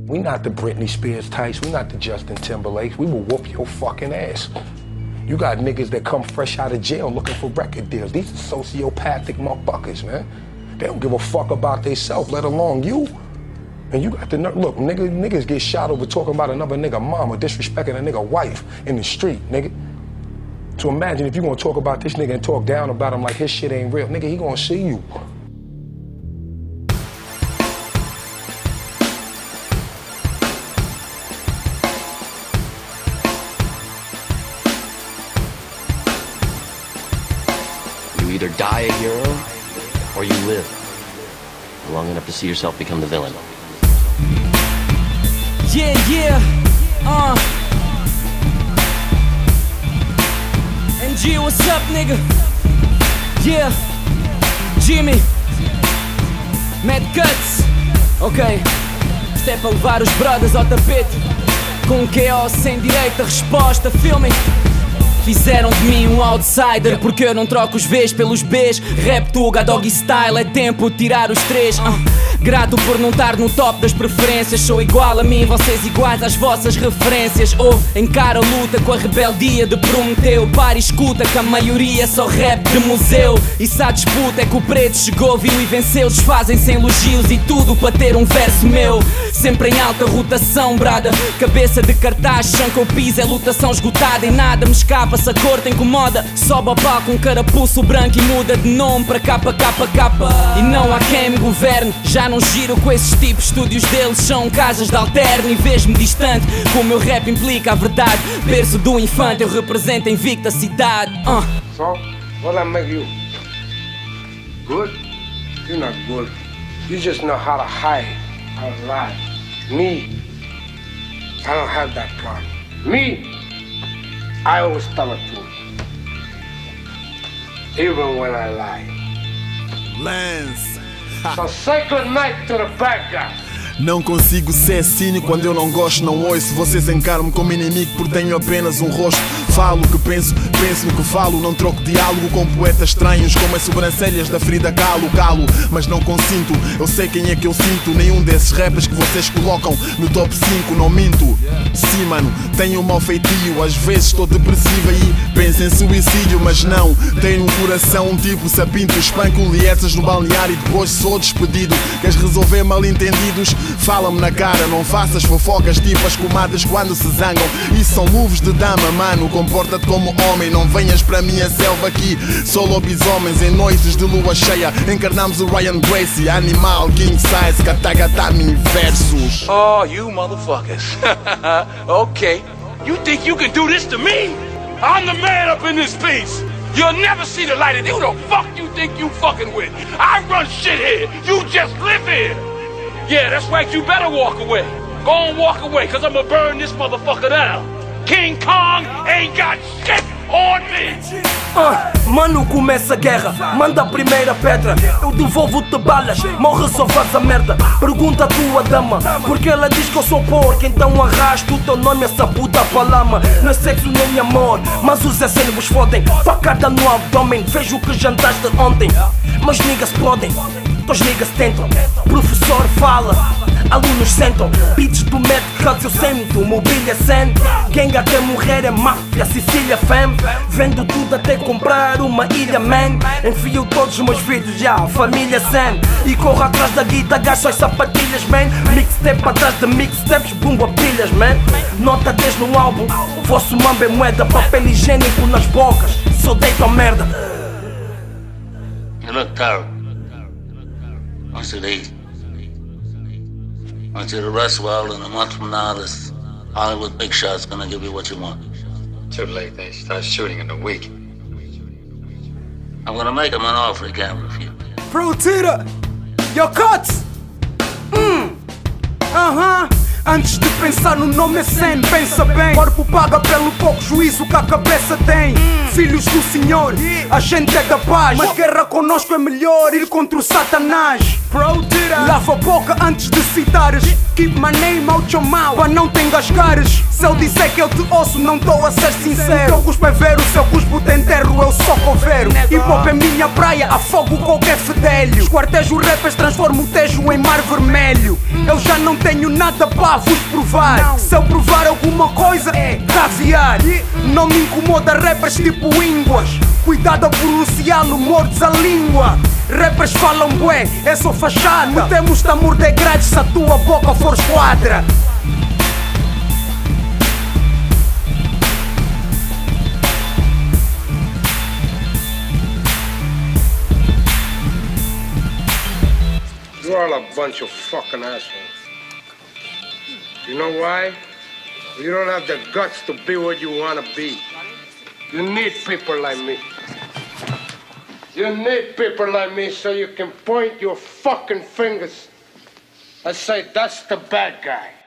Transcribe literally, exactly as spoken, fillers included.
We not the Britney Spears types. We not the Justin Timberlakes. We will whoop your fucking ass. You got niggas that come fresh out of jail looking for record deals. These are sociopathic motherfuckers, man. They don't give a fuck about themselves, let alone you. And you got the nerve. Look, nigga, niggas get shot over talking about another nigga mama, disrespecting a nigga wife in the street, nigga. So imagine if you gonna talk about this nigga and talk down about him like his shit ain't real. Nigga, he gonna see you. You either die a hero, or you live long enough to see yourself become the villain. Yeah, yeah, uh. M G, what's up, nigga? Yeah, Jimmy, Mad Cuts. Ok, isto é para levar os brothers ao tapete. Com Q O sem direito a resposta, filmem. Fizeram de mim um outsider porque eu não troco os V's pelos B's. Rap Tuga, doggy style, é tempo de tirar os três. uh. Grato por não estar no top das preferências. Sou igual a mim, vocês iguais às vossas referências. Ouve, encara a luta com a rebeldia de Prometeu. Para e escuta que a maioria é só rap de museu. E se há disputa é que o preto chegou, viu e venceu. Desfazem-se em elogios e tudo para ter um verso meu. Sempre em alta rotação, brada. Cabeça de cartaz, chão que eu piso é lutação esgotada. E nada me escapa, se a cor te incomoda. Sobe ao palco um carapuço branco e muda de nome para capa, capa, capa. E não há quem me governe, já não giro com esses tipos. Estúdios deles são casas de alterno. E vejo-me distante, como o meu rap implica a verdade. Berço do infante, eu represento a invicta cidade. uh. So, what I make you? Good? You're not good. You just know how to hide, how to lie. Me, I don't have that problem. Me, I always tell the truth. Even when I lie. Lance. So say good night to the bad guy. Não consigo ser cínico quando eu não gosto, não ouço. Vocês encaram-me como inimigo porque tenho apenas um rosto. Falo o que penso, penso no que falo. Não troco diálogo com poetas estranhos, como as sobrancelhas da Frida Kahlo. Calo, mas não consinto, eu sei quem é que eu sinto. Nenhum desses rappers que vocês colocam no top cinco, não minto. Sim, mano, tenho um mau feitio. Às vezes estou depressiva e penso em suicídio. Mas não, tenho um coração tipo sapinto. Espanco lietas no balneário e depois sou despedido. Queres resolver mal-entendidos? Fala-me na cara, não faças fofocas tipo as comadres quando se zangam. Isso são moves de dama, mano. Comporta-te como homem, não venhas para a minha selva aqui. Sou lobisomens em noites de lua cheia. Encarnamos o Ryan Gracie, animal, king size, katagatame versus. Oh, you motherfuckers. Okay, you think you can do this to me? I'm the man up in this piece. You'll never see the light of who the fuck you think you fucking with? I run shit here, you just live here. Yeah, that's right, you better walk away. Go on, walk away, cause I'ma burn this motherfucker down. King Kong ain't got shit on me. Uh, mano, começa a guerra, manda a primeira pedra. Eu devolvo-te balas, morre só faz a merda. Pergunta a tua dama, porque ela diz que eu sou porco. Então arrasto o teu nome, essa puta palama. Não é sexo nem amor, mas os S vos fodem. Facada no abdômen, vejo o que jantaste ontem. Mas niggas podem, os niggas tentam. Professor fala, alunos sentam. Beats do Mad Cuts eu sento, mobília cem. Gang até morrer é máfia, Sicília fam. Vendo tudo até comprar uma ilha, man. Enfio todos os meus vídeos, já, família cem. E corro atrás da guita, gasto as sapatilhas, man. Mixtape atrás de mixtapes, bumba pilhas, man. Nota dez no álbum, vosso mambo é moeda. Papel higiênico nas bocas, só deito a merda. You look terrible. I want you to eat. I want you to rest well, and a month from now, this Hollywood big shot's gonna give you what you want. Too late, they start shooting in a week. I'm gonna make him an offer he can't refuse. Frutira, your cuts! Hum, aham. Antes de pensar no nome é cem, pensa bem. Corpo paga pelo pouco juízo que a cabeça tem. Filhos do Senhor, a gente é da paz. Mas guerra conosco é melhor ir contra o Satanás. Lava a boca antes de citares. Keep my name out your mouth, para não te engasgares. Se eu disser que eu te ouço, não estou a ser sincero. Eu cuspo é ver o seu cuspo te enterro, eu só coveiro. Hip hop é minha praia, afogo qualquer fedelho. Esquartejo rappers, transformo o Tejo em mar vermelho. Eu já não não tenho nada para vos provar. Se eu provar alguma coisa, é caviar. Não me incomoda rappers tipo ínguas. Cuidado a pronunciá-lo, mordes a língua. Rappers falam bué, é só fachada. Não temos de morder grades se a tua boca for esquadra. You're all a bunch of fucking assholes. You know why? You don't have the guts to be what you want to be. You need people like me. You need people like me so you can point your fucking fingers and say, that's the bad guy.